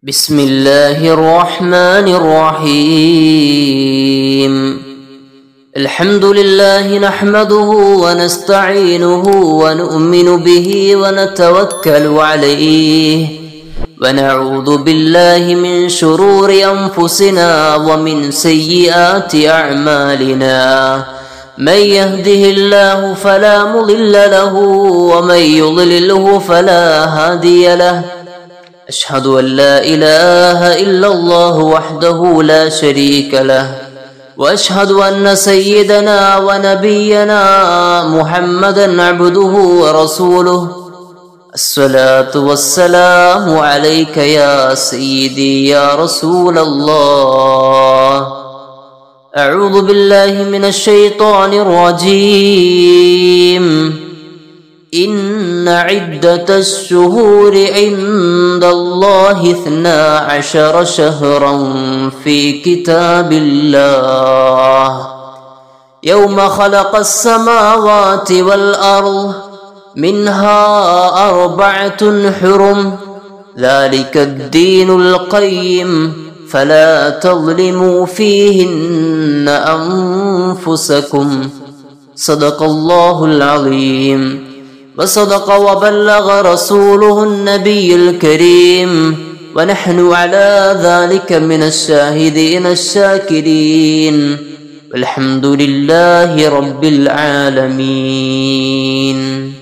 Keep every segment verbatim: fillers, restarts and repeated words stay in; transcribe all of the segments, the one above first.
بسم الله الرحمن الرحيم. الحمد لله نحمده ونستعينه ونؤمن به ونتوكل عليه ونعوذ بالله من شرور أنفسنا ومن سيئات أعمالنا. من يهده الله فلا مضل له ومن يضلله فلا هادي له. أشهد أن لا إله إلا الله وحده لا شريك له وأشهد أن سيدنا ونبينا محمدا عبده ورسوله. الصلاة والسلام عليك يا سيدي يا رسول الله. أعوذ بالله من الشيطان الرجيم. إن عدة الشهور عند الله اثنا عشر شهرا في كتاب الله يوم خلق السماوات والأرض منها أربعة حرم ذلك الدين القيم فلا تظلموا فيهن أنفسكم. صدق الله العظيم وصدق وبلغ رسوله النبي الكريم ونحن على ذلك من الشاهدين الشاكرين والحمد لله رب العالمين.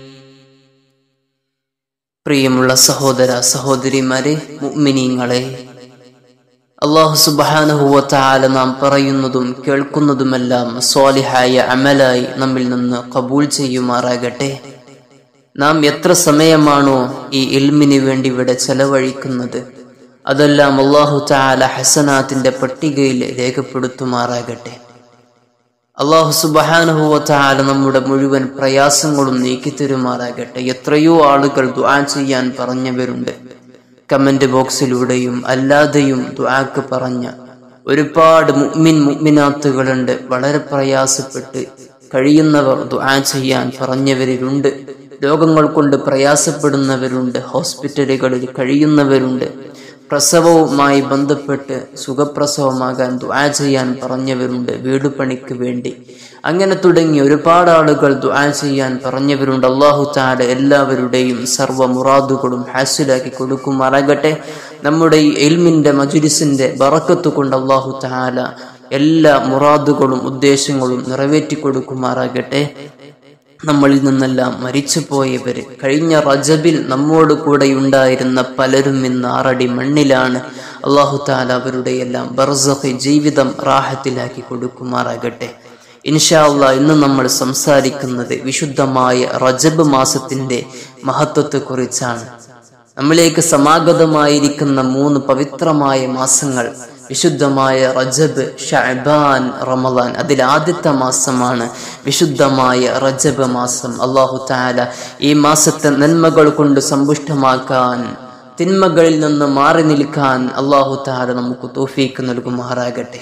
പ്രിയമുള്ള സഹോദര സഹോദരിമാരെ, മുഅ്മിനീങ്ങളെ, അല്ലാഹു സുബ്ഹാനഹു വ തആല നാം പറയുന്നതും കേൾക്കുന്നതുമെല്ലാം സ്വാലിഹായ അമലായി നമ്മിൽ നിന്ന് ഖബൂൽ ചെയ്യുമാറാകട്ടെ. നാം എത്ര സമയമാണോ ഈ ഇൽമിന് വേണ്ടി ഇവിടെ ചെലവഴിക്കുന്നത്, അതെല്ലാം അല്ലാഹു തആല ഹസനാത്തിന്റെ പട്ടികയിൽ രേഖപ്പെടുത്തുമാറാകട്ടെ. അല്ലാഹു സുബ്ഹാനഹു വ തആല നമ്മുടെ മുഴുവൻ പ്രയാസങ്ങളും നീക്കിത്തരുമാറാകട്ടെ. എത്രയോ ആളുകൾ ദുആ ചെയ്യാൻ പറഞ്ഞവരുണ്ട്. കമന്റ് ബോക്സിലൂടെയും അല്ലാതെയും ദുആക്ക് പറഞ്ഞ ഒരുപാട് മുഅ്മിൻ മുഅ്മിനാത്തുകളുണ്ട്. വളരെ പ്രയാസപ്പെട്ട് കഴിയുന്നവർ ദുആ ചെയ്യാൻ പറഞ്ഞവരിലുണ്ട്. രോഗങ്ങൾ കൊണ്ട് പ്രയാസപ്പെടുന്നവരുണ്ട്. ഹോസ്പിറ്റലുകളിൽ കഴിയുന്നവരുണ്ട്. പ്രസവവുമായി ബന്ധപ്പെട്ട് സുഖപ്രസവമാകാൻ ദുആ ചെയ്യാൻ പറഞ്ഞവരുണ്ട്. വീട് പണിക്ക് വേണ്ടി അങ്ങനെ തുടങ്ങി ഒരുപാട് ആളുകൾ ദുആ ചെയ്യാൻ പറഞ്ഞവരുണ്ട്. അല്ലാഹു തആല എല്ലാവരുടെയും സർവ്വ മുറാദുകളും ഹാസിലാക്കി കൊടുക്കുമാറാകട്ടെ. നമ്മുടെ ഈ ഇൽമിന്റെ മജ്ലിസിന്റെ ബറക്കത്ത് കൊണ്ട് അല്ലാഹു തആല എല്ലാ മുറാദുകളും ഉദ്ദേശങ്ങളും നിറവേറ്റി കൊടുക്കുമാറാകട്ടെ. നമ്മളിൽ നിന്നെല്ലാം മരിച്ചു പോയവര്, കഴിഞ്ഞ റജബിൽ നമ്മോട് കൂടെ ഉണ്ടായിരുന്ന പലരും ഇന്ന് ആറടി മണ്ണിലാണ്. അല്ലാഹു തആല അവരുടെ എല്ലാം ബർസഖ് ജീവിതം റാഹത്തിലാക്കി കൊടുക്കുമാറാകട്ടെ. ഇൻഷാ അല്ലാഹ് ഇന്ന് നമ്മൾ സംസാരിക്കുന്നത് വിശുദ്ധമായ റജബ് മാസത്തിന്റെ മഹത്വത്തെ കുറിച്ചാണ്. നമ്മിലേക്ക് സമാഗതമായിരിക്കുന്ന മൂന്ന് പവിത്രമായ മാസങ്ങൾ വിശുദ്ധമായ റജബ്, ശഅബാൻ, റമളാൻ. അതിൽ ആദ്യത്തെ മാസമാണ് വിശുദ്ധമായ റജബ് മാസം. അല്ലാഹു തആല ഈ മാസത്തെ നന്മകൾ കൊണ്ട് സമ്പുഷ്ടമാക്കാൻ, തിന്മകളിൽ നിന്ന് മാറി നിൽക്കാൻ അല്ലാഹു തആല നമുക്ക് തൗഫീഖ് നൽകുമാറാകട്ടെ.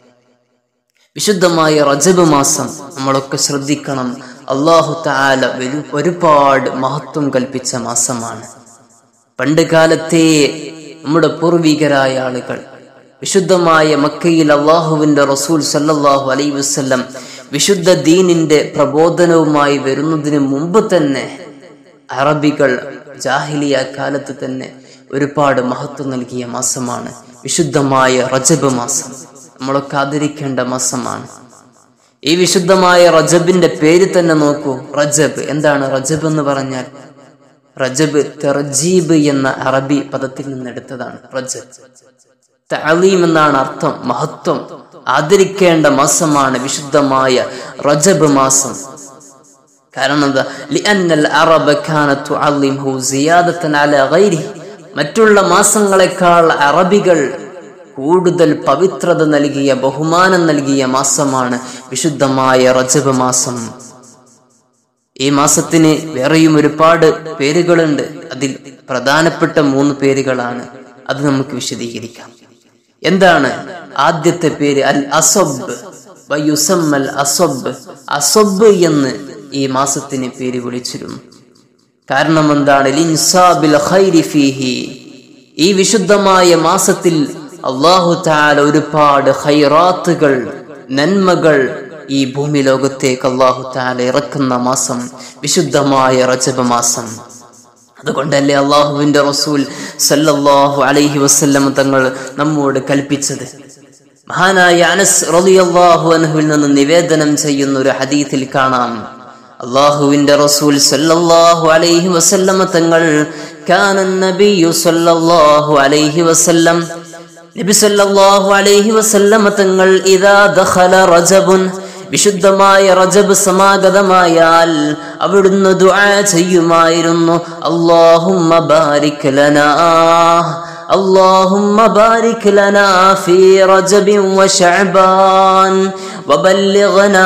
വിശുദ്ധമായ റജബ് മാസം നമ്മളൊക്കെ ശ്രദ്ധിക്കണം. അല്ലാഹു തആല ഒരുപാട് മഹത്വം കൽപ്പിച്ച മാസമാണ്. പണ്ട് കാലത്തെ നമ്മുടെ പൂർവികരായ ആളുകൾ വിശുദ്ധമായ മക്കയിൽ അള്ളാഹുവിന്റെ റസൂൽ സല്ലല്ലാഹു അലൈഹി വസല്ലം വിശുദ്ധ ദീനിന്റെ പ്രബോധനവുമായി വരുന്നതിന് മുമ്പ് തന്നെ അറബികൾ ജാഹിലിയ കാലത്ത് തന്നെ ഒരുപാട് മഹത്വം നൽകിയ മാസമാണ് വിശുദ്ധമായ റജബ് മാസം. നമ്മളൊക്കെ ആദരിക്കേണ്ട മാസമാണ്. ഈ വിശുദ്ധമായ റജബിന്റെ പേര് തന്നെ നോക്കൂ, റജബ്. എന്താണ് റജബ് എന്ന് പറഞ്ഞാൽ? റജബ് തർജീബ് എന്ന അറബി പദത്തിൽ നിന്നെടുത്തതാണ്. റജബ് തഅലീം എന്നാണ് അർത്ഥം, മഹത്വം, ആദരിക്കേണ്ട മാസമാണ് വിശുദ്ധമായ റജബ് മാസം. കാരണം എന്താ? ലിഅന്നൽ അറബ കാനത് തുഅല്ലിംഹു സിയാദതൻ അലാ ഗൈരിഹി. മറ്റുള്ള മാസങ്ങളെക്കാൾ അറബികൾ കൂടുതൽ പവിത്രത നൽകിയ, ബഹുമാനം നൽകിയ മാസമാണ് വിശുദ്ധമായ റജബ് മാസം. ഈ മാസത്തിന് വേറെയും ഒരുപാട് പേരുകളുണ്ട്. അതിൽ പ്രധാനപ്പെട്ട മൂന്ന് പേരുകളാണ്. അത് നമുക്ക് വിശദീകരിക്കാം. എന്താണ് ആദ്യത്തെ പേര്? അൽ അസബ്. വയുസമ്മൽ അസബ്. അസബ് എന്ന് ഈ മാസത്തിന് പേര് വിളിച്ചിരുന്നു. കാരണം എന്താണ്? ലിൻസാബിൽ ഖൈരി ഫീഹി. ഈ വിശുദ്ധമായ മാസത്തിൽ അല്ലാഹു തആല ഒരുപാട് ഖൈറാത്തുകൾ, നന്മകൾ ഈ ഭൂമി ലോകത്തേക്ക് അല്ലാഹു തആല ഇറക്കുന്ന മാസം വിശുദ്ധമായ റജബ് മാസം. അതുകൊണ്ടല്ലേ അല്ലാഹുവിന്റെ റസൂൽ സല്ലല്ലാഹു അലൈഹി വസല്ലം തങ്ങൾ നമ്മോട് കൽപ്പിച്ചത്. മഹാനായ അനസ് റളിയല്ലാഹു അൻഹുവിൽ നിന്ന് നിവേദനം ചെയ്യുന്ന ഒരു ഹദീസിൽ കാണാം, അല്ലാഹുവിന്റെ റസൂൽ സല്ലല്ലാഹു അലൈഹി വസല്ലം തങ്ങൾ കാന നബിയു സല്ലല്ലാഹു അലൈഹി വസല്ലം നബി സല്ലല്ലാഹു അലൈഹി വസല്ലം തങ്ങൾ ഇദാ ദഖല റജബുൻ വിശുദ്ധമായ റജബ് സമാഗതമായാൽ അവിടുന്ന് ദുആ ചെയ്യുമായിരുന്നു, അല്ലാഹുമ്മ ബാരിക് ലനാ اللهم بارك لنا في رجب وشعبان وبلغنا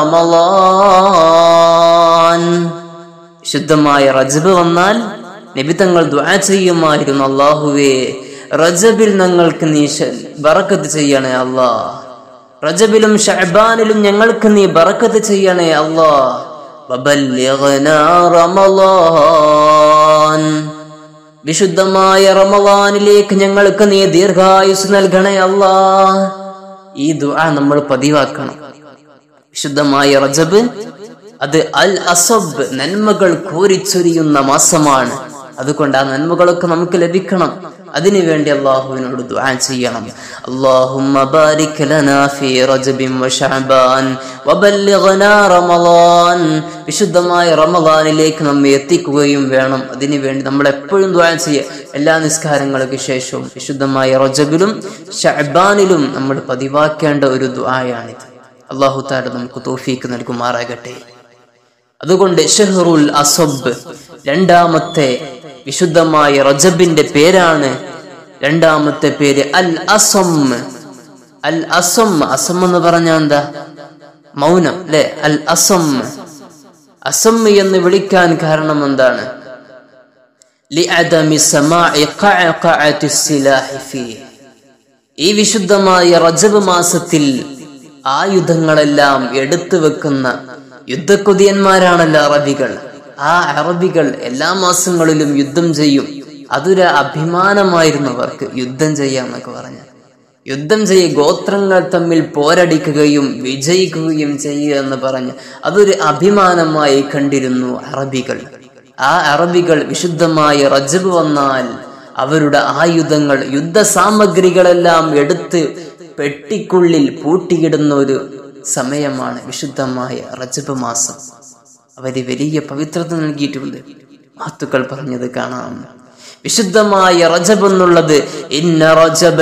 رمضان. ശുദ്ധമായ റജബ് വന്നാൽ നബി തങ്ങൾ ദുആ ചെയ്യുമായിരുന്നു, അല്ലാഹുവേ റജബിൽ ഞങ്ങൾക്ക് നീ ബറക്കത്ത് ചെയ്യണേ അല്ലാഹ്, റജബിലും ശഅബാനിലും ഞങ്ങൾക്ക് നീ ബറക്കത്ത് ചെയ്യണേ അല്ലാഹ്, വബല്ലിഗ്നാ റമളാൻ വിശുദ്ധമായ റമളാനിലേക്ക് ഞങ്ങൾക്ക് നീ ദീർഘായുസ് നൽകണേ അല്ലാഹ്. ഈ ദുആ നമ്മൾ പതിവാക്കണം. വിശുദ്ധമായ റജബ് അത് അൽ അസബ്, നന്മകൾ കോരിച്ചൊരിയുന്ന മാസമാണ്. അതുകൊണ്ട് ആ നന്മകളൊക്കെ നമുക്ക് ലഭിക്കണം. അതിനുവേണ്ടി അല്ലാഹുവിനോട് ദുആ ചെയ്യണം. അല്ലാഹുമ്മ ബാരിക് ലനാ ഫീ റജബിൻ വശഅബാൻ വബല്ലിഗ്നാ റമളാൻ. വിശുദ്ധമായ റമളാനിലേക്ക് നമ്മെ എത്തിക്കുകയും വേണം. അതിനുവേണ്ടി നമ്മൾ എപ്പോഴും ദുആ ചെയ്യുക. എല്ലാ നിസ്കാരങ്ങൾക്ക് ശേഷവും വിശുദ്ധമായ റജബിലും ശഅബാനിലും നമ്മൾ പതിവാക്കേണ്ട ഒരു ദുആയാണിത്. അല്ലാഹു തആല നമുക്ക് തൗഫീഖ് നൽകുമാറാകട്ടെ. അതുകൊണ്ട് ഷഹ്റുൽ അസബ്, രണ്ടാമത്തെ വിശുദ്ധമായ റജബിന്റെ പേരാണ്. രണ്ടാമത്തെ പേര് അൽ അസം. അൽ അസം, അസം എന്ന് പറഞ്ഞാൽ എന്താ? മൗനം അല്ലെ? അൽ അസം. അസം എന്ന് വിളിക്കാൻ കാരണം എന്താണ്? ലിഅദമി സമാഇ ഖഅഖഅതി സിലാഹി ഫീഹി. ഈ വിശുദ്ധമായ റജബ് മാസത്തിൽ ആയുധങ്ങളെല്ലാം എടുത്തു വെക്കുന്ന യുദ്ധക്കൊതിയന്മാരാണല്ലോ അറബികൾ. ആ അറബികൾ എല്ലാ മാസങ്ങളിലും യുദ്ധം ചെയ്യും. അതൊരു അഭിമാനമായിരുന്നു അവർക്ക്, യുദ്ധം ചെയ്യാന്നൊക്കെ പറഞ്ഞ. യുദ്ധം ചെയ്യ ഗോത്രങ്ങൾ തമ്മിൽ പോരടിക്കുകയും വിജയിക്കുകയും ചെയ്യുക എന്ന് പറഞ്ഞ് അതൊരു അഭിമാനമായി കണ്ടിരുന്നു അറബികൾ. ആ അറബികൾ വിശുദ്ധമായ റജബ് വന്നാൽ അവരുടെ ആയുധങ്ങൾ, യുദ്ധ സാമഗ്രികളെല്ലാം എടുത്ത് പെട്ടിക്കുള്ളിൽ പൂട്ടിയിടുന്ന ഒരു സമയമാണ് വിശുദ്ധമായ റജബ് മാസം. അവര് വലിയ പവിത്രത നൽകിയിട്ടുണ്ട്. മഹത്തുക്കൾ പറഞ്ഞത് കാണാം. വിശുദ്ധമായ റജബ് എന്നുള്ളത് ഇന്ന റജബ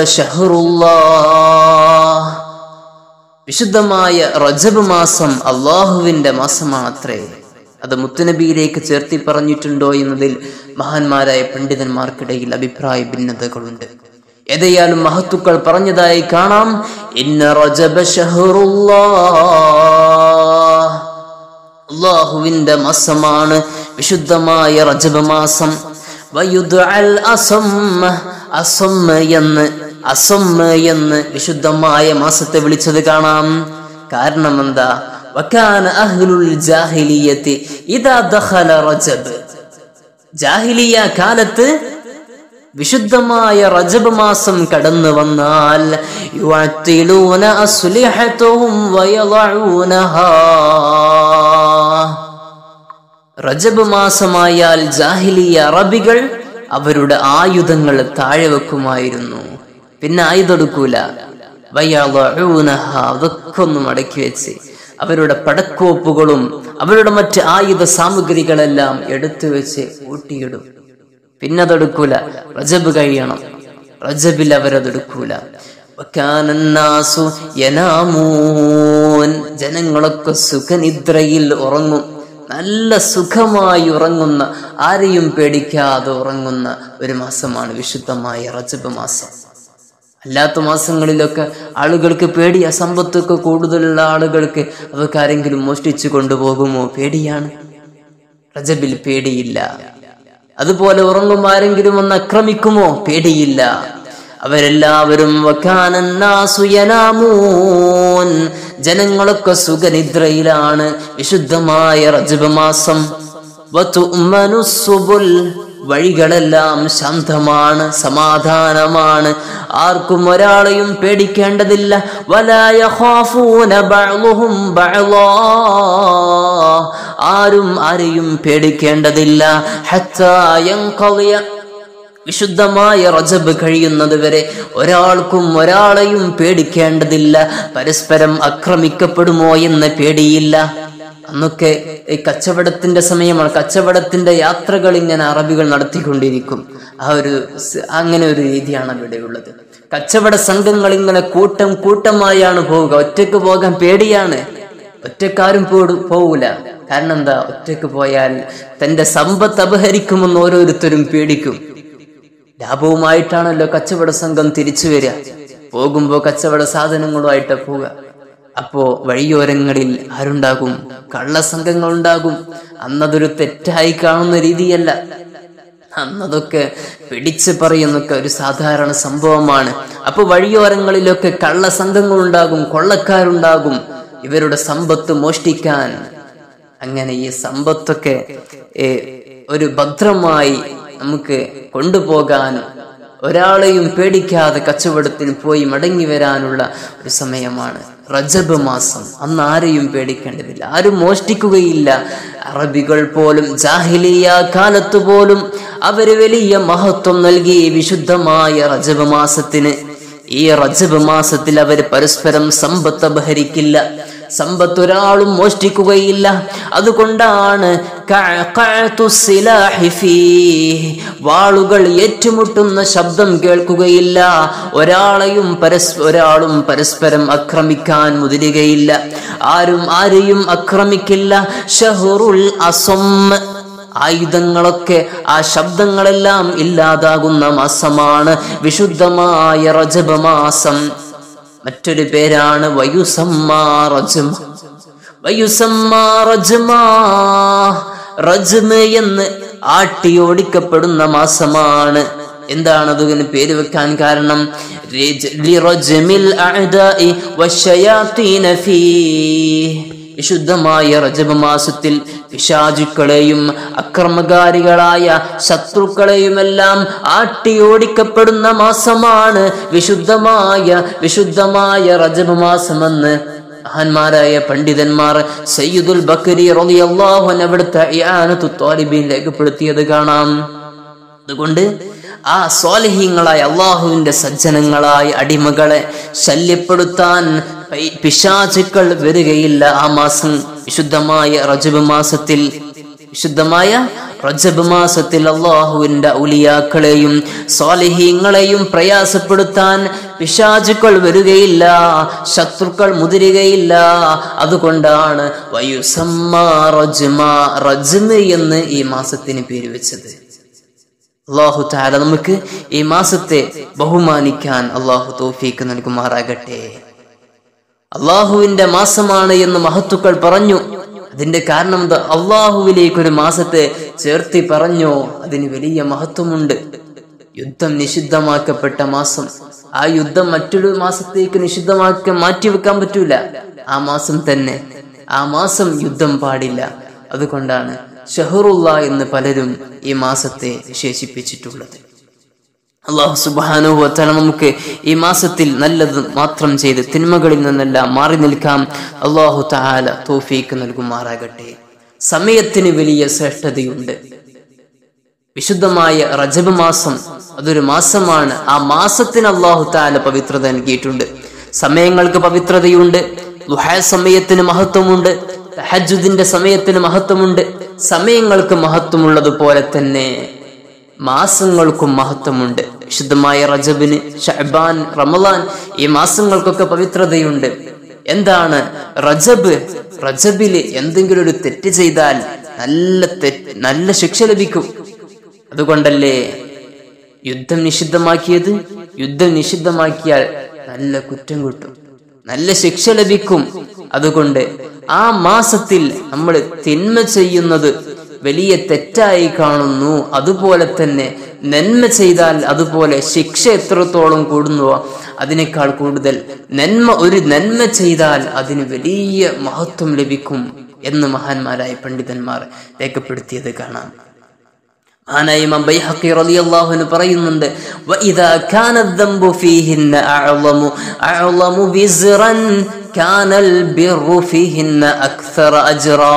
ശഹ്റുല്ലാഹ്, വിശുദ്ധമായ റജബ് മാസം അള്ളാഹുവിന്റെ മാസമാണത്രേ. അത് മുത്തുനബിയിലേക്ക് ചേർത്തി പറഞ്ഞിട്ടുണ്ടോ എന്നതിൽ മഹാന്മാരായ പണ്ഡിതന്മാർക്കിടയിൽ അഭിപ്രായ ഭിന്നതകളുണ്ട്. ഏതായാലും മഹത്തുക്കൾ പറഞ്ഞതായി കാണാം, ഇന്ന റജബ ശഹ്റുല്ലാഹ്, അല്ലാഹുവിന്റെ മാസമാണ് വിശുദ്ധമായ റജബ് മാസം. വയുദ്അൽ അസം, അസം എന്ന് അസം എന്ന് വിശുദ്ധമായ മാസത്തെ വിളിച്ചത് കാണാം. കാരണം എന്താ? വകാന അഹ്ലുൽ ജാഹിലിയ്യത്തി ഇദാ ദഖല റജബ്, ജാഹിലിയ കാലത്ത് വിശുദ്ധമായ റജബ് മാസം കടന്നു വന്നാൽ യുഅത്തിലൂന അസ്ലിഹതുഹും വയളഊനഹാ, റജബ് മാസമായാൽ ജാഹിലിയ അറബികൾ അവരുടെ ആയുധങ്ങൾ താഴെ വെക്കുമായിരുന്നു. പിന്നെ ആയുധെടുക്കൂല. വയളഊനഹാ, അതൊക്കെ ഒന്നും അടക്കി വെച്ച് അവരുടെ പടക്കോപ്പുകളും അവരുടെ മറ്റ് ആയുധ സാമഗ്രികളെല്ലാം എടുത്തു വെച്ച് ഊട്ടിയിടും. പിന്നെ അതെടുക്കൂല. റജബ് കഴിയണം. റജബിൽ അവരതെടുക്കൂല. വകാനന്നാസു യനാമൂൻ, ജനങ്ങളൊക്കെ സുഖനിദ്രയിൽ ഉറങ്ങും. നല്ല സുഖമായി ഉറങ്ങുന്ന, ആരെയും പേടിക്കാതെ ഉറങ്ങുന്ന ഒരു മാസമാണ് വിശുദ്ധമായ റജബ് മാസം. അല്ലാത്ത മാസങ്ങളിലൊക്കെ ആളുകൾക്ക് പേടിയാ. സമ്പത്തൊക്കെ കൂടുതലുള്ള ആളുകൾക്ക് അവർക്ക് ആരെങ്കിലും മോഷ്ടിച്ചു കൊണ്ടുപോകുമോ? പേടിയാണ്. റജബിൽ പേടിയില്ല. അതുപോലെ ഉറങ്ങും ആരെങ്കിലും ഒന്ന് ആക്രമിക്കുമോ? പേടിയില്ല. അവരെല്ലാവരും വകാനന്നാസു യനാമൂൻ, ജനങ്ങളൊക്കെ സുഖനിദ്രയിലാണ് വിശുദ്ധമായ റജബ് മാസം. വതുഅ്മനു സുബുൽ, വഴികളെല്ലാം ശാന്തമാണ്, സമാധാനമാണ്, ആർക്കും ഒരാളെയും പേടിക്കേണ്ടതില്ല. വലാ യഖാഫൂന ബഅ്ളുഹും ബഅ്ളാ, ആരും ആരെയും പേടിക്കേണ്ടതില്ല. ഹത്താ യൻഖളിയ, വിശുദ്ധമായ റജബ് കഴിയുന്നത് വരെ ഒരാൾക്കും ഒരാളെയും പേടിക്കേണ്ടതില്ല. പരസ്പരം ആക്രമിക്കപ്പെടുമോ എന്ന പേടിയില്ല. അന്നൊക്കെ ഈ കച്ചവടത്തിന്റെ സമയമാണ്. കച്ചവടത്തിന്റെ യാത്രകൾ ഇങ്ങനെ അറബികൾ നടത്തിക്കൊണ്ടിരിക്കും. ആ ഒരു അങ്ങനെ ഒരു രീതിയാണ് അവിടെ ഉള്ളത്. കച്ചവട സംഘങ്ങൾ ഇങ്ങനെ കൂട്ടം കൂട്ടമായാണ് പോവുക. ഒറ്റക്ക് പോകാൻ പേടിയാണ്. ഒറ്റക്കാരും പോവൂല. കാരണം എന്താ? ഒറ്റക്ക് പോയാൽ തന്റെ സമ്പത്ത് അപഹരിക്കുമെന്ന് ഓരോരുത്തരും പേടിക്കും. ലാഭവുമായിട്ടാണല്ലോ കച്ചവട സംഘം തിരിച്ചു വരിക. പോകുമ്പോ കച്ചവട സാധനങ്ങളുമായിട്ട് പോവുക. അപ്പോ വഴിയോരങ്ങളിൽ ആരുണ്ടാകും? കള്ളസംഘങ്ങൾ ഉണ്ടാകും. അന്നതൊരു തെറ്റായി കാണുന്ന രീതിയല്ല. അന്നതൊക്കെ പിടിച്ച് പറയുന്നൊക്കെ ഒരു സാധാരണ സംഭവമാണ്. അപ്പൊ വഴിയോരങ്ങളിലൊക്കെ കള്ളസംഘങ്ങൾ ഉണ്ടാകും, കൊള്ളക്കാരുണ്ടാകും, ഇവരുടെ സമ്പത്ത് മോഷ്ടിക്കാൻ. അങ്ങനെ ഈ സമ്പത്തൊക്കെ ഒരു ഭദ്രമായി നമുക്ക് കൊണ്ടുപോകാനും ഒരാളെയും പേടിക്കാതെ കച്ചവടത്തിന് പോയി മടങ്ങി വരാനുള്ള ഒരു സമയമാണ് റജബ് മാസം. അന്ന് ആരെയും പേടിക്കേണ്ടതില്ല, ആരും മോഷ്ടിക്കുകയില്ല. അറബികൾ പോലും ജാഹിലിയ കാലത്ത് പോലും അവര് വലിയ മഹത്വം നൽകി വിശുദ്ധമായ റജബ് മാസത്തിന്. ഈ റജബ് മാസത്തിൽ അവര് പരസ്പരം സമ്പത്ത് അപഹരിക്കില്ല, സമ്പത്ത് ഒരാളും മോഷ്ടിക്കുകയില്ല. അതുകൊണ്ടാണ് വാളുകൾ ഏറ്റുമുട്ടുന്ന ശബ്ദം കേൾക്കുകയില്ല. ഒരാളെയും പരസ് ഒരാളും പരസ്പരം ആക്രമിക്കാൻ മുതിരുകയില്ല. ആരും ആരെയും ആക്രമിക്കില്ല. ഷഹറുൽ അസം, ആയുധങ്ങളൊക്കെ ആ ശബ്ദങ്ങളെല്ലാം ഇല്ലാതാകുന്ന മാസമാണ് വിശുദ്ധമായ റജബ് മാസം. മറ്റൊരു പേരാണ് വയുസമ്മാ റജ്മ. വയുസമ്മാ റജ്മ, റജ്മ് എന്ന് ആട്ടിയോടിക്കപ്പെടുന്ന മാസമാണ്. എന്താണ് അതിന് പേര് വെക്കാൻ കാരണം? ലിറജ്മിൽ അഅദാഇ വശയാതീന ഫീഹി, വിശുദ്ധമായ റജബ് മാസത്തിൽ പിശാചുക്കളെയും അക്രമകാരികളായ ശത്രുക്കളെയുമെല്ലാം ആട്ടിയോടിക്കപ്പെടുന്ന മാസമാണ് വിശുദ്ധമായ വിശുദ്ധമായ റജബ് മാസമെന്ന് മഹാന്മാരായ പണ്ഡിതന്മാർ സയ്യിദുൽ ബക്കരി റളിയല്ലാഹു അൻഹു അവിടുത്തെ ഇആനത്തു ത്വാലിബീൻ രേഖപ്പെടുത്തിയത് കാണാം. അതുകൊണ്ട് ആ സ്വാലിഹീങ്ങളായ അള്ളാഹുവിന്റെ സജ്ജനങ്ങളായ അടിമകളെ ശല്യപ്പെടുത്താൻ പിശാചുക്കൾ വരികയില്ല. ആ മാസം വിശുദ്ധമായ റജബ് മാസത്തിൽ വിശുദ്ധമായ റജബ് മാസത്തിൽ അള്ളാഹുവിന്റെ ഔലിയാക്കളെയും സ്വാലിഹീങ്ങളെയും പ്രയാസപ്പെടുത്താൻ പിശാചുക്കൾ വരികയില്ല, ശത്രുക്കൾ മുതിരുകയില്ല. അതുകൊണ്ടാണ് വയുസമ്മാ റജ്മ, റജ്മ് എന്ന് ഈ മാസത്തിന് പേര് വെച്ചത്. അല്ലാഹു തആല നമുക്ക് ഈ മാസത്തെ ബഹുമാനിക്കാൻ അല്ലാഹു തൗഫീഖ് നൽകുമാറാകട്ടെ. അള്ളാഹുവിന്റെ മാസമാണ് എന്ന് മഹത്തുക്കൾ പറഞ്ഞു. അതിന്റെ കാരണം എന്താ? അള്ളാഹുവിലേക്ക് ഒരു മാസത്തെ ചേർത്തി പറഞ്ഞോ, അതിന് വലിയ മഹത്വമുണ്ട്. യുദ്ധം നിഷിദ്ധമാക്കപ്പെട്ട മാസം, ആ യുദ്ധം മറ്റൊരു മാസത്തേക്ക് നിഷിദ്ധമാക്കാൻ മാറ്റിവെക്കാൻ പറ്റൂല. ആ മാസം തന്നെ, ആ മാസം യുദ്ധം പാടില്ല. അതുകൊണ്ടാണ് ഷഹറുള്ള എന്ന് പലരും ഈ മാസത്തെ വിശേഷിപ്പിച്ചിട്ടുള്ളത്. അല്ലാഹു സുബ്ഹാനഹു വ തആല നമുക്ക് ഈ മാസത്തിൽ നല്ലത് മാത്രം ചെയ്ത് തിന്മകളിൽ നിന്നെല്ലാം മാറി നിൽക്കാം. അല്ലാഹു തആല തൗഫീഖ് നൽകുമാറാകട്ടെ. സമയത്തിന് വലിയ ശ്രേഷ്ഠതയുണ്ട്. വിശുദ്ധമായ റജബ് മാസം അതൊരു മാസമാണ്. ആ മാസത്തിന് അല്ലാഹു തആല പവിത്രത നൽകിയിട്ടുണ്ട്. സമയങ്ങൾക്ക് പവിത്രതയുണ്ട്. ദുഹാ സമയത്തിന് മഹത്വമുണ്ട്. തഹജ്ജുദിന്റെ സമയത്തിന് മഹത്വമുണ്ട്. സമയങ്ങൾക്ക് മഹത്വമുള്ളതുപോലെ തന്നെ മാസങ്ങൾക്കും മഹത്വമുണ്ട്. വിശുദ്ധമായ റജബിന്, ശഅബാൻ, റമളാൻ ഈ മാസങ്ങൾക്കൊക്കെ പവിത്രതയുണ്ട്. എന്താണ് റജബ്? റജബില് എന്തെങ്കിലും ഒരു തെറ്റ് ചെയ്താൽ നല്ല തെറ്റ് നല്ല ശിക്ഷ ലഭിക്കും. അതുകൊണ്ടല്ലേ യുദ്ധം നിഷിദ്ധമാക്കിയത്? യുദ്ധം നിഷിദ്ധമാക്കിയാൽ നല്ല കുറ്റം കിട്ടും, നല്ല ശിക്ഷ ലഭിക്കും. അതുകൊണ്ട് ആ മാസത്തിൽ നമ്മൾ തിന്മ ചെയ്യുന്നത് വലിയ തെറ്റായി കാണുന്നു. അതുപോലെ തന്നെ നന്മ ചെയ്താൽ അതുപോലെ ശിക്ഷ എത്രത്തോളം കൂടുന്നുവോ അതിനേക്കാൾ കൂടുതൽ നന്മ, ഒരു നന്മ ചെയ്താൽ അതിന് വലിയ മഹത്വം ലഭിക്കും. എന്ന് മഹാന്മാരായ പണ്ഡിതന്മാർ രേഖപ്പെടുത്തിയത് കാണാം. മഹാനായ ഇമാം ബൈഹഖി റളിയല്ലാഹു അൻഹു പറയുന്നുണ്ട്, വഇദാ കാന الذنب فيهن أعظم أعظم وزرا كان البر فيهن أكثر أجرا.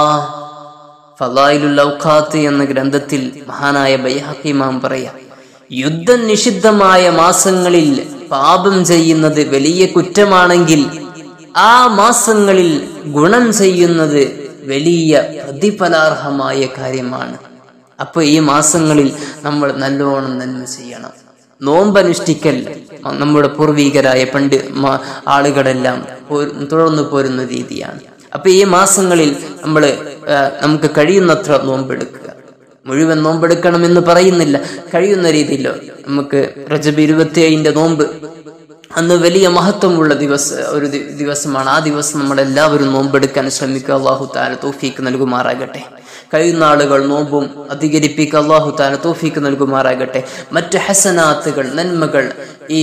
ഫളായിലുൽ ഔഖാത്ത് എന്ന ഗ്രന്ഥത്തിൽ മഹാനായ ബൈഹഖി ഇമാം പറയാ, യുദ്ധം നിഷിദ്ധമായ മാസങ്ങളിൽ പാപം ചെയ്യുന്നത് വലിയ കുറ്റമാണെങ്കിൽ ആ മാസങ്ങളിൽ ഗുണം ചെയ്യുന്നത് വലിയ പ്രതിഫലാർഹമായ കാര്യമാണ്. അപ്പൊ ഈ മാസങ്ങളിൽ നമ്മൾ നല്ലോണം നന്മ ചെയ്യണം. നോമ്പനുഷ്ഠിക്കൽ നമ്മുടെ പൂർവികരായ പണ്ട് ആളുകളെല്ലാം തുടർന്നു പോരുന്ന രീതിയാണ്. അപ്പൊ ഈ മാസങ്ങളിൽ നമ്മൾ നമുക്ക് കഴിയുന്നത്ര നോമ്പെടുക്കുക. മുഴുവൻ നോമ്പെടുക്കണം എന്ന് പറയുന്നില്ല, കഴിയുന്ന രീതിയിലോ. നമുക്ക് റജബ് ഇരുപത്തി ഏഴിന്റെ നോമ്പ് അന്ന് വലിയ മഹത്വമുള്ള ദിവസ ഒരു ദിവസമാണ്. ആ ദിവസം നമ്മളെല്ലാവരും നോമ്പെടുക്കാൻ ശ്രമിക്കുക. അല്ലാഹു തആല തൗഫീഖ് നൽകുമാറാകട്ടെ. കഴിയുന്ന ആളുകൾ നോമ്പും അധികരിപ്പിക്കുക. അല്ലാഹു തആല തൗഫീഖ് നൽകുമാറാകട്ടെ. മറ്റ് ഹസനാത്തുകൾ, നന്മകൾ, ഈ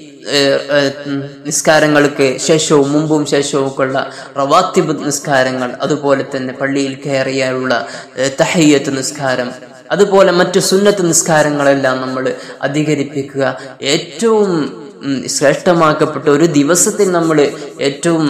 നിസ്കാരങ്ങൾക്ക് ശേഷവും മുമ്പും ശേഷവും ഒക്കെയുള്ള റവാത്തിബ് നിസ്കാരങ്ങൾ, അതുപോലെ തന്നെ പള്ളിയിൽ കയറിയുള്ള തഹയ്യത്ത് നിസ്കാരം, അതുപോലെ മറ്റു സുന്നത്ത് നിസ്കാരങ്ങളെല്ലാം നമ്മൾ അധികരിപ്പിക്കുക. ഏറ്റവും ശ്രേഷ്ഠമാക്കപ്പെട്ട ഒരു ദിവസത്തിൽ നമ്മൾ ഏറ്റവും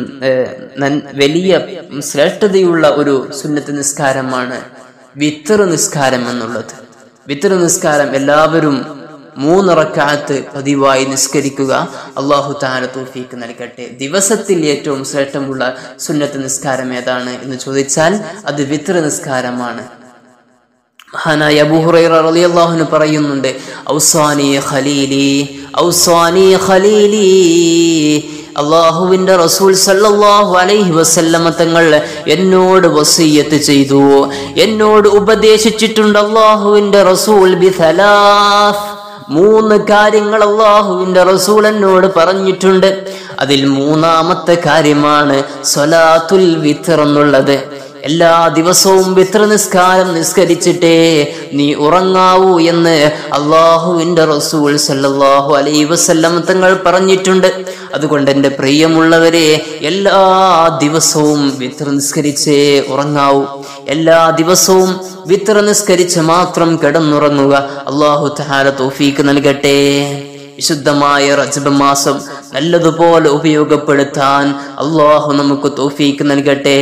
വലിയ ശ്രേഷ്ഠതയുള്ള ഒരു സുന്നത്ത് നിസ്കാരമാണ് വിത്ർ നിസ്കാരം എന്നുള്ളത്. വിത്ർ നിസ്കാരം എല്ലാവരും മൂന്ന് റക്അത്ത് പതിവായി നിസ്കരിക്കുക. അല്ലാഹു തആല തൗഫീഖ് നൽകട്ടെ. ദിവസത്തിൽ ഏറ്റവും ശ്രേഷ്ഠമുള്ള സുന്നത്ത് നിസ്കാരം ഏതാണ് എന്ന് ചോദിച്ചാൽ അത് വിത്ർ നിസ്കാരമാണ്. മഹാനായ അബൂ ഹുറൈറ റളിയല്ലാഹു അൻഹു പറയുന്നുണ്ട്, ഔസാനി ഖലീലി ഔസാനി ഖലീലി, അല്ലാഹുവിന്റെ റസൂൽ സല്ലല്ലാഹു അലൈഹി വസല്ലമ തങ്ങൾ എന്നോട് വസിയ്യത്ത് ചെയ്തു, എന്നോട് ഉപദേശിച്ചിട്ടുണ്ട് അല്ലാഹുവിന്റെ റസൂൽ ബിസലാസ്, മൂന്ന് കാര്യങ്ങൾ അല്ലാഹുവിന്റെ റസൂൽ എന്നോട് പറഞ്ഞിട്ടുണ്ട്. അതിൽ മൂന്നാമത്തെ കാര്യമാണ് സ്വലാത്തുൽ വിത്ർ എന്നുള്ളത്. എല്ലാ ദിവസവും വിത്ർ നിസ്കാരം നിസ്കരിച്ചിട്ടേ നീ ഉറങ്ങാവൂ എന്ന് അല്ലാഹുവിന്റെ റസൂൽ സല്ലല്ലാഹു അലൈഹി വസല്ലം തങ്ങൾ പറഞ്ഞിട്ടുണ്ട്. അതുകൊണ്ട് എൻ്റെ പ്രിയമുള്ളവരെ, എല്ലാ ദിവസവും വിത്ർ നിസ്കരിച്ചേ ഉറങ്ങാവൂ. എല്ലാ ദിവസവും വിത്ർ നിസ്കരിച്ച് മാത്രം കിടന്നുറങ്ങുക. അല്ലാഹു തആല തൗഫീഖ് നൽകട്ടെ. വിശുദ്ധമായ റജബ് മാസം നല്ലതുപോലെ ഉപയോഗപ്പെടുത്താൻ അല്ലാഹു നമുക്ക് തൗഫീഖ് നൽകട്ടെ.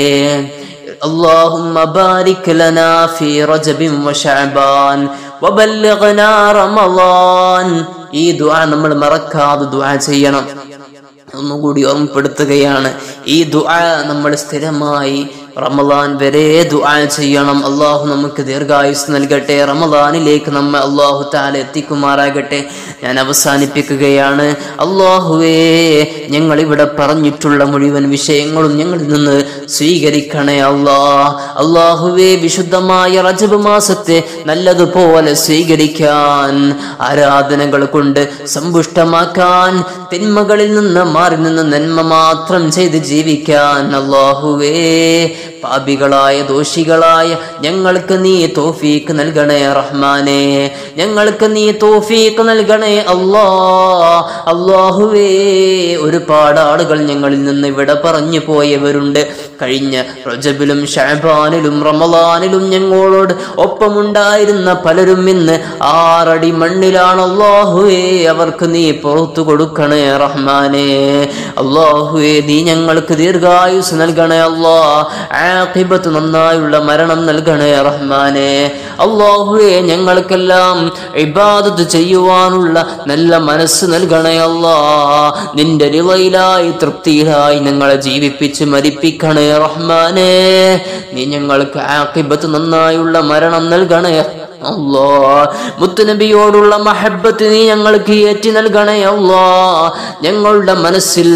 اللهم بارك لنا في رجب وشعبان وبلغنا رمضان. ഈ ദുആ നമ്മൾ മറക്കാതെ ദുആ ചെയ്യണം. ഒന്നുകൂടി ഓർമ്മപ്പെടുത്തുകയാണ്, ഈ ദുആ നമ്മൾ സ്ഥിരമായി റമളാൻ വരെ ദുആ ചെയ്യണം. അല്ലാഹു നമുക്ക് ദീർഘായുസ് നൽകട്ടെ. റമളാനിലേക്ക് നമ്മെ അല്ലാഹു തആല എത്തിക്കുമാറാകട്ടെ. ഞാൻ അവസാനിപ്പിക്കുകയാണ്. അല്ലാഹുവേ, ഞങ്ങൾ ഇവിടെ പറഞ്ഞിട്ടുള്ള മുഴുവൻ വിഷയങ്ങളും ഞങ്ങളിൽ നിന്ന് സ്വീകരിക്കണേ അല്ലാഹ്. അല്ലാഹുവേ, വിശുദ്ധമായ റജബ് മാസത്തെ നല്ലതുപോലെ സ്വീകരിക്കാൻ, ആരാധനകൾ കൊണ്ട് സമ്പുഷ്ടമാക്കാൻ, തിന്മകളിൽ നിന്ന് മാറി നിന്ന് നന്മ മാത്രം ചെയ്ത് ജീവിക്കാൻ അല്ലാഹുവേ, പാപികളായ ദോഷികളായ ഞങ്ങൾക്ക് നീ തൗഫീഖ് നൽകണേ റഹ്മാനേ. ഞങ്ങൾക്ക് നീ തൗഫീഖ് നൽകണേ അല്ലാ. അല്ലാഹുവേ, ഒരുപാട് ആളുകൾ ഞങ്ങളിൽ നിന്ന് ഇവിടെ പറഞ്ഞു പോയവരുണ്ട്. കഴിഞ്ഞ റജബിലും ശഅബാനിലും റമളാനിലും ഞങ്ങളോട് ഒപ്പമുണ്ടായിരുന്ന പലരും ഇന്ന് ആറടി മണ്ണിലാണ്. അല്ലാഹുവേ, അവർക്ക് നീ പുറത്തു കൊടുക്കണേ റഹ്മാനേ. അല്ലാഹുവേ, നീ ഞങ്ങൾക്ക് ദീർഘായുസ് നൽകണേ അല്ലാ. ആഖിബത്ത് നന്നായുള്ള മരണം നൽകണേ റഹ്മാനേ. അല്ലാഹുവേ, ഞങ്ങൾക്കെല്ലാം ഇബാദത്ത് ചെയ്യുവാനുള്ള നല്ല മനസ്സ് നൽകണേ അല്ലാ. നിന്റെ റിളയിലായി തൃപ്തിയിലായി ഞങ്ങളെ ജീവിപ്പിച്ച് മരിപ്പിക്കണേ റഹ്മാനേ. നീ ഞങ്ങൾക്ക് ആഖിബത്ത് നന്നായുള്ള മരണം നൽകണേ അല്ലാ. മുത്തുനബിയോടുള്ള മഹബ്ബത്ത് നീ ഞങ്ങൾക്ക് ഏറ്റി നൽകണേ അല്ലാ. ഞങ്ങളുടെ മനസ്സിൽ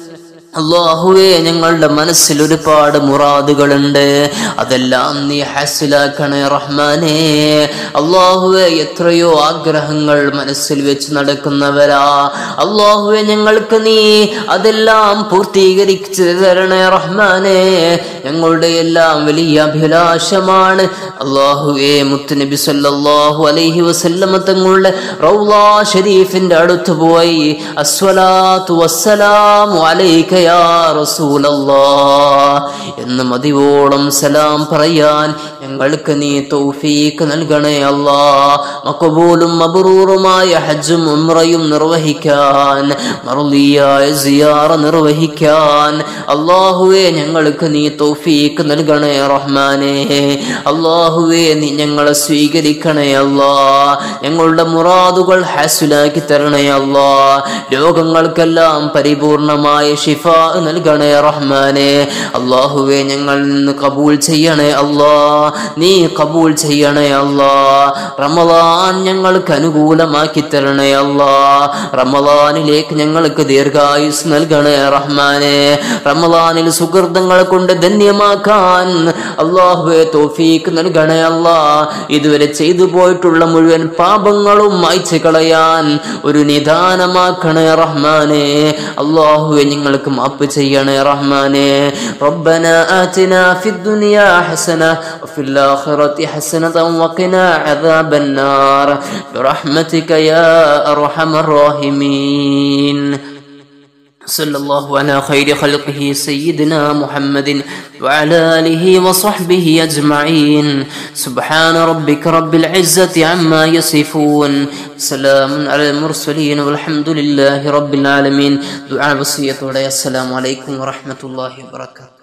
അല്ലാഹുവേ, ഞങ്ങളുടെ മനസ്സിൽ ഒരുപാട് മുറാദുകളുണ്ട്, അതെല്ലാം നീ ഹാസിലാക്കണേ റഹ്മാനേ. അല്ലാഹുവേ, എത്രയോ ആഗ്രഹങ്ങൾ മനസ്സിൽ വെച്ച് നടക്കുന്നവരാ. അല്ലാഹുവേ, ഞങ്ങൾക്ക് നീ അതെല്ലാം പൂർത്തീകരിച്ച് തരണേ റഹ്മാനേ. ഞങ്ങളുടെ എല്ലാം വലിയ അഭിലാഷമാണ് അല്ലാഹുവേ, മുത്തുനബി സല്ലല്ലാഹു അലൈഹി വസല്ലം തങ്ങളുടെ റൗള ഷരീഫിന്റെ അടുത്ത് പോയി അസ്സലാത്തു വസ്സലാമു അലൈക യാ റസൂലല്ലാഹ് എന്ന് മതിവോളം സലാം പറയാൻ ഞങ്ങൾക്ക് നീ തൗഫീഖ് നൽകണേ അല്ലാഹ്. മഖബൂലും മബ്റൂറുമായ ഹജ്ജും ഉംറയും നിർവഹിക്കാൻ, മർദിയായ സിയാറ നിർവഹിക്കാൻ അല്ലാഹുവേ ഞങ്ങൾക്ക് നീ തൗഫീഖ് നൽകണേ റഹ്മാനേ. അല്ലാഹുവേ നീ ഞങ്ങളെ സ്വീകരിക്കണേ അല്ലാഹ്. ഞങ്ങളുടെ മുറാദുകൾ ഹാസിലാക്കി തരണേ അല്ലാഹ്. രോഗങ്ങൾക്കെല്ലാം പരിപൂർണമായ ശിഫാ നൽകണേ റഹ്മാനേ. അല്ലാഹുവേ ഞങ്ങളിൽ നിന്ന് കബൂൽ ചെയ്യണേ അല്ലാഹ്. നീ കബൂൽ ചെയ്യണേ അല്ലാഹ്. റമളാൻ ഞങ്ങൾക്ക് അനുകൂലമാക്കി തരണേ അല്ലാഹ്. റമളാനിലേക്ക് ഞങ്ങൾക്ക് ദീർഘായുസ് നൽകണേ റഹ്മാനേ. റമളാനിൽ സുഹൃതങ്ങൾ കൊണ്ട് ധന്യമാക്കാൻ അല്ലാഹുവേ തൗഫീഖ് നൽകണേ അല്ലാഹ്. ഇതുവരെ ചെയ്തു പോയിട്ടുള്ള മുഴുവൻ പാപങ്ങളും മായ്ച്ചു കളയാൻ ഒരു നിദാനമാക്കണേ റഹ്മാനേ. അല്ലാഹുവേ ഞങ്ങൾക്ക് മാപ്പ് ചെയ്യണേ റഹ്മാനേ. റബ്ബനാ ആതിനാ ഫിദ്ദുനിയാ ഹസന വഫിൽ ആഖിറതി ഹസനതൻ വഖിനാ അദാബന്നാർ ബിറഹ്മതിക യാ അർഹമർ റഹീമീൻ. صلى الله على خير خلقه سيدنا محمد وعلى آله وصحبه أجمعين. سبحان ربك رب العزة عما يصفون، سلام على المرسلين والحمد لله رب العالمين. دعاء وصية. السلام عليكم ورحمة الله وبركاته.